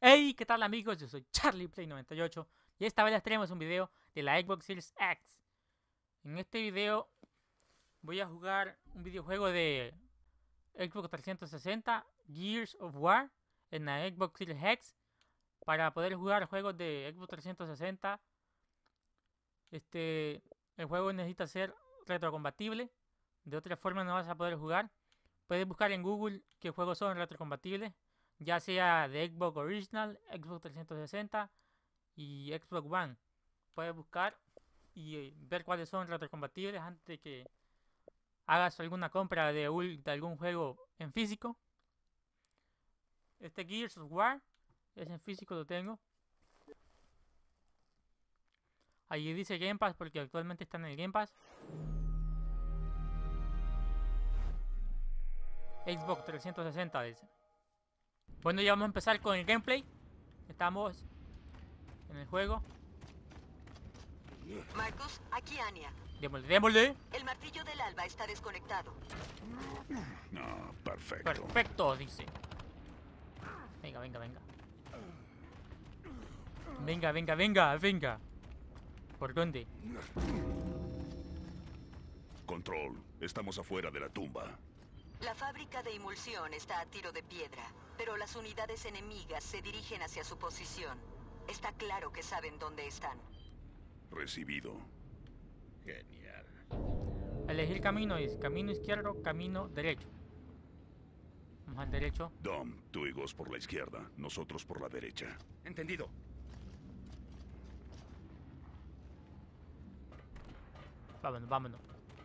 Hey, ¿qué tal amigos? Yo soy CharliePlay98 y esta vez les traemos un video de la Xbox Series X. En este video voy a jugar un videojuego de Xbox 360, Gears of War, en la Xbox Series X. Para poder jugar juegos de Xbox 360, el juego necesita ser retrocompatible. De otra forma no vas a poder jugar. Puedes buscar en Google qué juegos son retrocompatibles, ya sea de Xbox Original, Xbox 360 y Xbox One. Puedes buscar y ver cuáles son retrocompatibles antes de que hagas alguna compra de algún juego en físico. Este Gears of War es en físico, lo tengo. Allí dice Game Pass porque actualmente está en el Game Pass. Xbox 360 dice. Bueno, ya vamos a empezar con el gameplay. Estamos en el juego. Marcus, aquí Anya. Démosle. El martillo del alba está desconectado. No, perfecto. Perfecto, dice. Venga. Venga. ¿Por dónde? Control, estamos afuera de la tumba. La fábrica de emulsión está a tiro de piedra, pero las unidades enemigas se dirigen hacia su posición. Está claro que saben dónde están. Recibido. Genial. Elegir camino es camino izquierdo, camino derecho. Vamos al derecho. Dom, tú y Ghost por la izquierda, nosotros por la derecha. Entendido. Vámonos.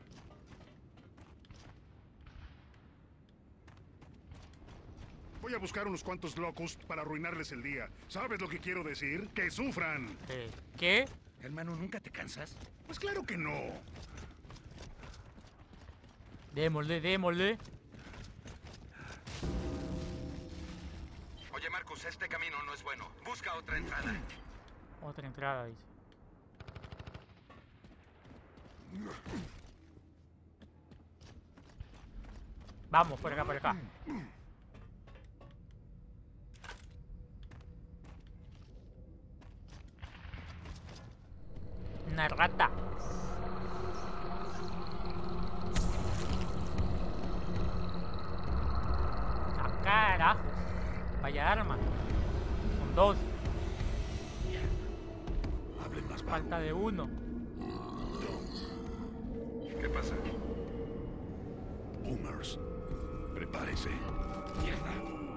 Voy a buscar unos cuantos locos para arruinarles el día. ¿Sabes lo que quiero decir? ¡Que sufran! ¿Qué? Hermano, ¿nunca te cansas? Pues claro que no. Démosle. Oye, Marcus, este camino no es bueno. Busca otra entrada. Otra entrada, dice. Vamos, por acá. Una rata. ¡Ah, carajos! Vaya arma. Son dos. Hablen más bajo. Falta de uno. ¿Qué pasa? Boomers, prepárese. Mierda.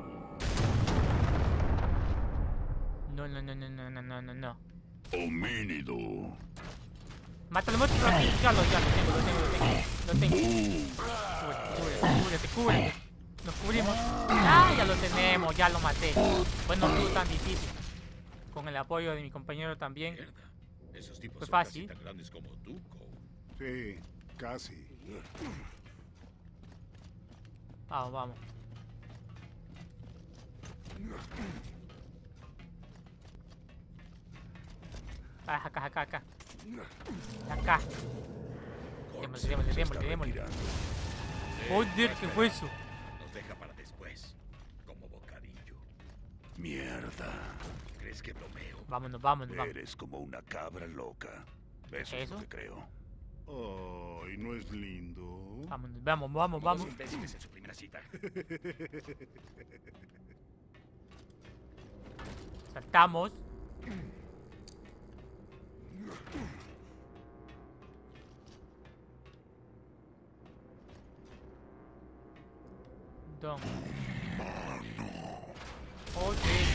No. Homínido. Mátalo rápido. Ya lo tengo. Cúbrete. Nos cubrimos. Ah, ya lo tenemos, ya lo maté. Bueno, no tan difícil. Con el apoyo de mi compañero también. Mierda. Esos tipos Fue son fácil. casi tan grandes como tú, Cole. Sí, casi. Vamos. Acá. Acá. Démosle. Joder, ¿qué fue eso? Nos deja para después. Como bocadillo. Mierda. ¿Crees que bromeo? Vámonos. Eres como una cabra loca. Eso es ¿Eso? lo que creo. Ay, ¿no es lindo? Vamos. Dos imbéciles en su primera cita. Saltamos. Don. Oye.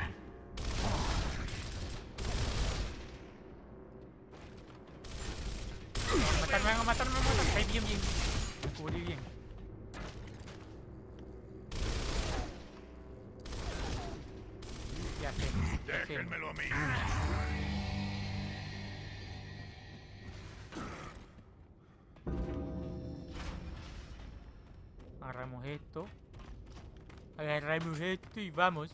Matarme. Ahí, bien. Me cubrí bien. Ya sé. Déjenmelo a mí. Agarramos esto y vamos.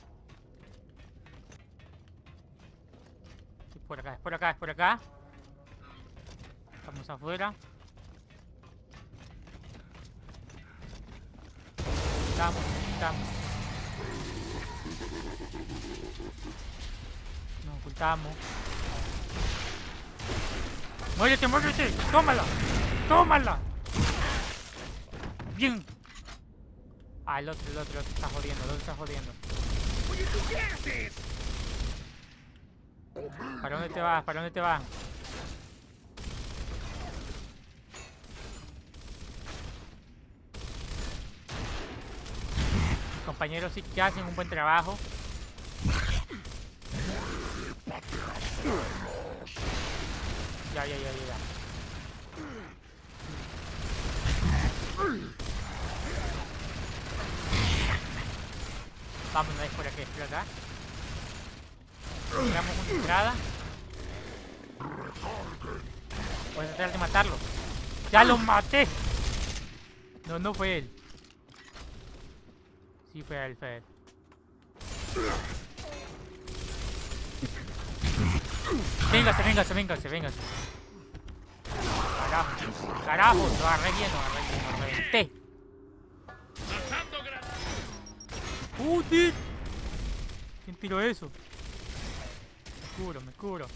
Es por acá. Estamos afuera. Estamos. ocultamos. ¡Muérete, muérete! ¡Tómala! ¡Tómala! ¡Bien! Ah, el otro está jodiendo, el otro está jodiendo. Oye, ¿tú qué haces? ¿Para dónde te vas? ¿Para dónde te vas? Mis compañeros sí que hacen un buen trabajo. Ya. Vamos, no es por aquí, es por acá. Llegamos una entrada. Voy a tratar de matarlo. ¡Ya lo maté! No, no fue él. Sí, fue él, fue él. Véngase. Carajo, lo agarré bien, lo reventé. ¡Joder! ¿Quién tiró eso? Me cubro.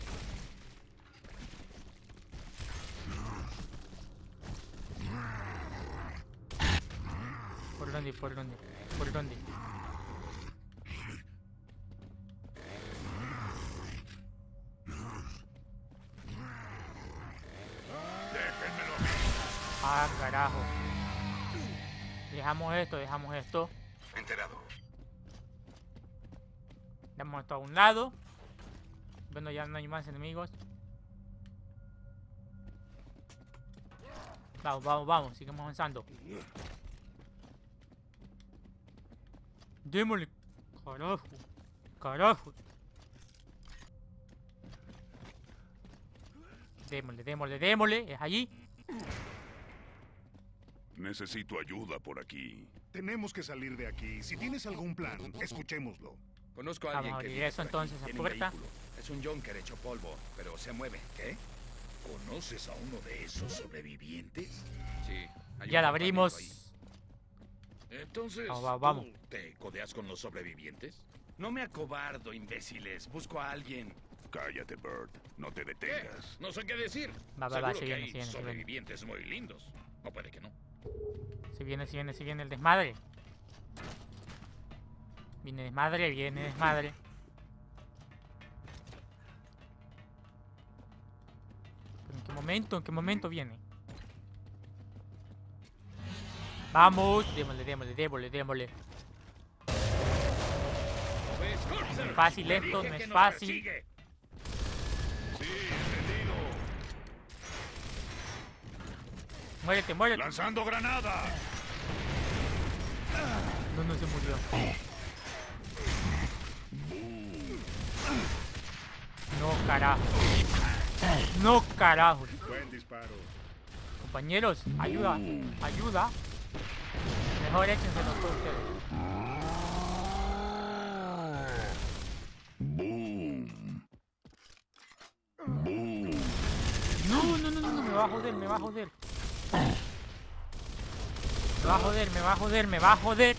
¿Por dónde? Ah, carajo. Dejamos esto. Enterado. Damos esto a un lado. Bueno, ya no hay más enemigos. Vamos. Sigamos avanzando. Démosle. Carajo. Démosle. Es allí. Necesito ayuda por aquí. Tenemos que salir de aquí. Si tienes algún plan, escuchémoslo. Conozco a Vamos alguien a que abrir vive eso por aquí. entonces, la Tiene un puerta. vehículo. Es un Junker hecho polvo, pero se mueve. ¿Qué? ¿Conoces a uno de esos sobrevivientes? Sí. hay Ya un la compañero abrimos. ahí. Entonces, Vamos. ¿tú te codeas con los sobrevivientes? No me acobardo, imbéciles. Busco a alguien. Cállate, Bird. No te ¿Qué? detengas. No sé qué decir. Va, Seguro se que viene, hay se viene. sobrevivientes muy lindos. O puede que no. Se viene el desmadre. Viene desmadre. ¿Pero en qué momento viene? Vamos, démosle. Pues, No es fácil esto, no es fácil. Sigue. Muérete. ¡Lanzando granada! No se murió. No, carajo. Buen disparo. Compañeros, ayuda. Mejor échenselo todos ustedes. ¡Boom! No, me va a joder. Me va a joder.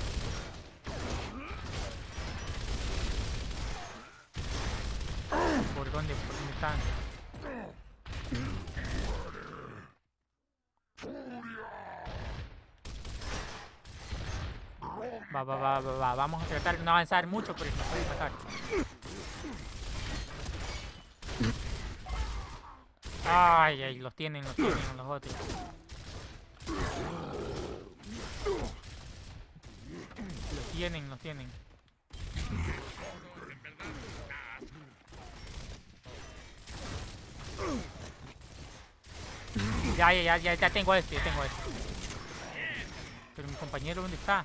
¿Por dónde están? Va. Vamos a tratar de no avanzar mucho, pero nos puede matar. Ay, los tienen los otros. Los tienen. Ya tengo este. Pero mi compañero, ¿dónde está?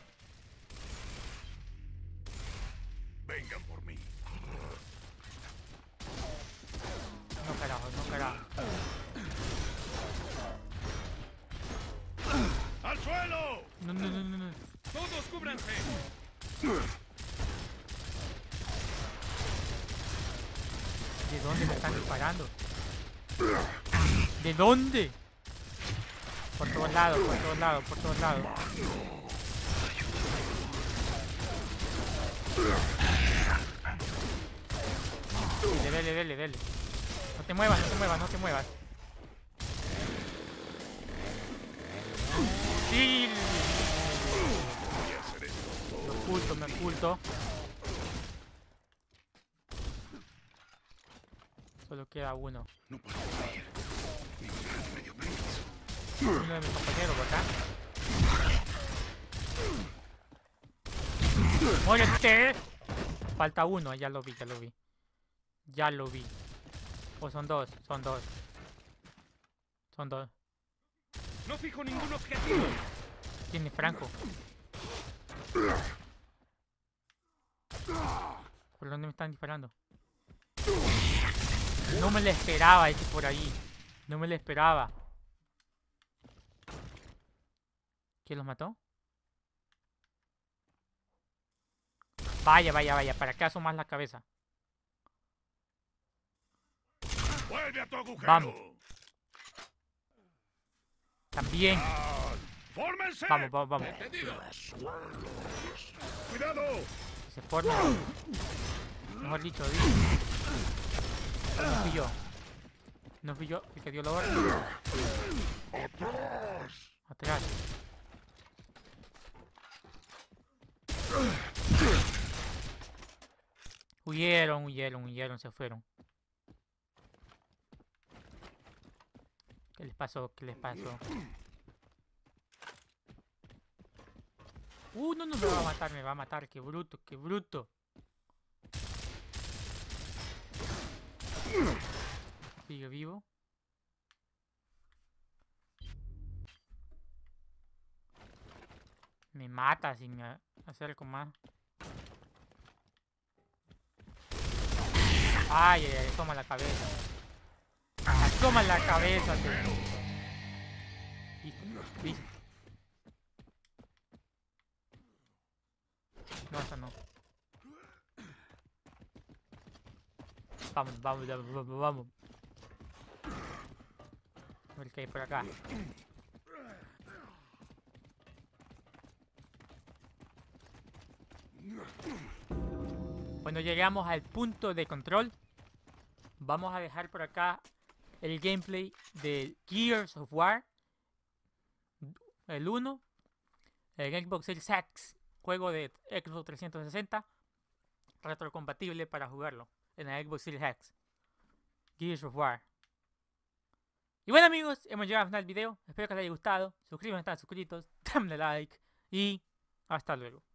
Vengan por mí. No, carajo. ¡Al suelo! No. ¡Todos cúbranse! ¿De dónde me están disparando? ¿De dónde? Por todos lados. Dele, dele, dele. No te muevas, no te muevas, no te muevas. Sí. Voy a hacer esto. Me oculto, me oculto. Solo queda uno. No puedo dormir. Mi plan me dio permiso. Uno de mis compañeros, ¿verdad? ¡Muérete! Falta uno, ya lo vi, ya lo vi. Ya lo vi. O son dos, son dos. Son dos. No fijo ningún objetivo. ¿Quién es Franco? ¿Por dónde me están disparando? No me lo esperaba ese por ahí. No me lo esperaba. ¿Quién los mató? Vaya, vaya, vaya. ¿Para qué asomas la cabeza? ¡Vuelve a tu agujero! Vamos. También. ¡Fórmense! Vamos, vamos, vamos. ¡Cuidado! Que se forme. Mejor dicho, no fui yo. No fui yo el que dio la orden. Atrás. Huyeron, huyeron, huyeron, se fueron. ¿Qué les pasó? ¿Qué les pasó? No, no, me va a matar, me va a matar. Qué bruto, qué bruto. Sigue vivo. Me mata si me acerco más. Ay, ay, ay, toma la cabeza. Toma la cabeza, tío. Listo. No, eso no. Vamos, vamos, vamos, vamos. A ver qué hay por acá. Cuando llegamos al punto de control, vamos a dejar por acá el gameplay de Gears of War, el 1, el Xbox Series X, juego de Xbox 360, retrocompatible para jugarlo en el Xbox Series X, Gears of War. Y bueno amigos, hemos llegado al final del video, espero que les haya gustado, suscríbanse si están suscritos, denle like y hasta luego.